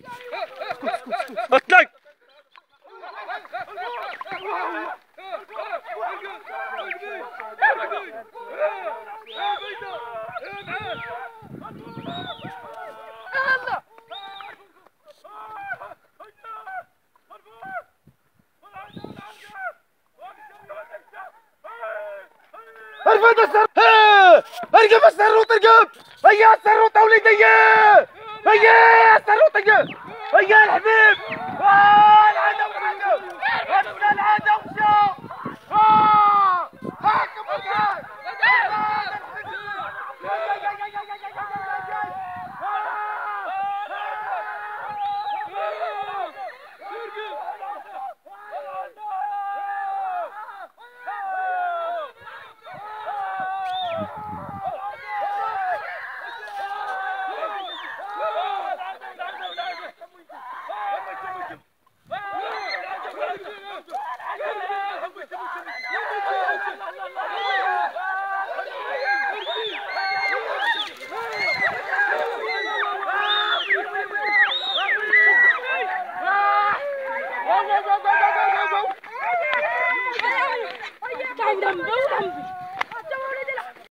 اطلق. ارفد السر، ارقب السروط، ارقب. هيا السروط يا وليدي، هيا السروط، ارقب. هيا الحبيب. العدو العدو، هسه العدو شاف. هاكم الجاي. Go, go, go, go, go, go!